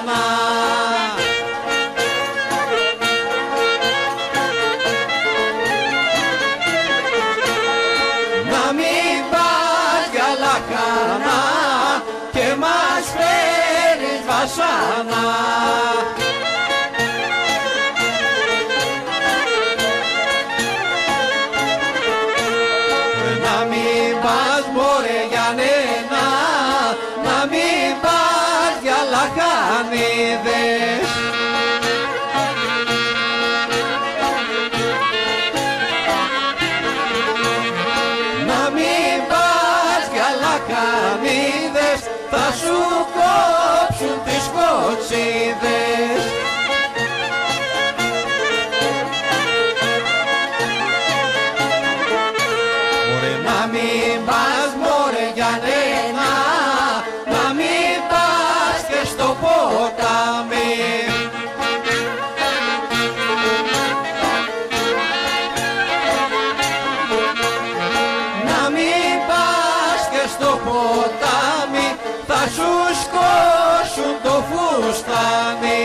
βασάνα. Να μην πας για λαχανά και μας φέρεις βασάνα. Να μην πας μωρέ Γιαννένα, να μην πας για λαχανίδες. Να μην πας για λαχανίδες, θα σου κόψουν τις κοτσίδες. Να μην πας μωρέ Γιαννένα, να μην πας και στο ποτάμι. Να μην πας και στο ποτάμι, θα σου σκόσουν το φουστάνι.